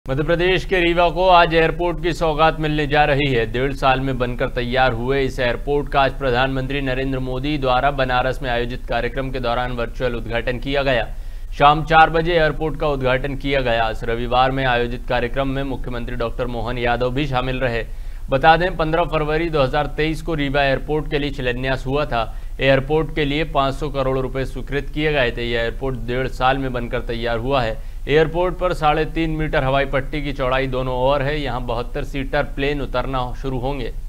मध्य प्रदेश के रीवा को आज एयरपोर्ट की सौगात मिलने जा रही है। 1.5 साल में बनकर तैयार हुए इस एयरपोर्ट का आज प्रधानमंत्री नरेंद्र मोदी द्वारा बनारस में आयोजित कार्यक्रम के दौरान वर्चुअल उद्घाटन किया गया। शाम 4 बजे एयरपोर्ट का उद्घाटन किया गया। इस रविवार में आयोजित कार्यक्रम में मुख्यमंत्री डॉक्टर मोहन यादव भी शामिल रहे। बता दें 15 फरवरी 2023 को रीवा एयरपोर्ट के लिए शिलान्यास हुआ था। एयरपोर्ट के लिए 500 करोड़ रुपए स्वीकृत किए गए थे। यह एयरपोर्ट 1.5 साल में बनकर तैयार हुआ है। एयरपोर्ट पर 3.5 मीटर हवाई पट्टी की चौड़ाई दोनों ओर है। यहाँ 72 सीटर प्लेन उतरना शुरू होंगे।